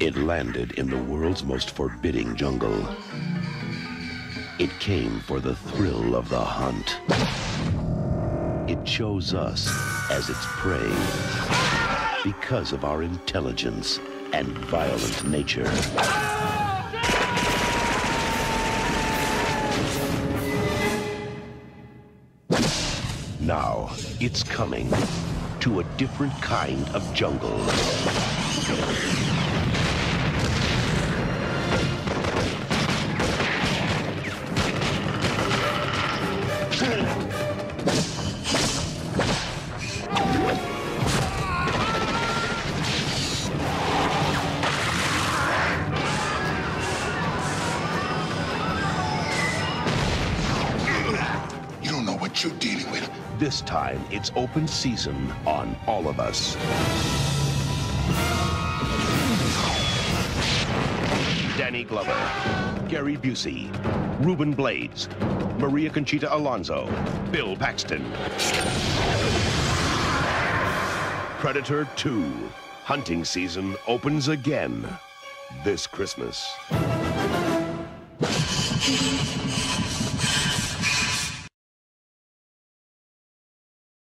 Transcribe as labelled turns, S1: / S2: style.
S1: It landed in the world's most forbidding jungle. It came for the thrill of the hunt. It chose us as its prey because of our intelligence and violent nature. Now, it's coming to a different kind of jungle.
S2: You're dealing with.
S1: This time, it's open season on all of us. Danny Glover, Gary Busey, Ruben Blades, María Conchita Alonso, Bill Paxton. Predator 2. Hunting season opens again this Christmas.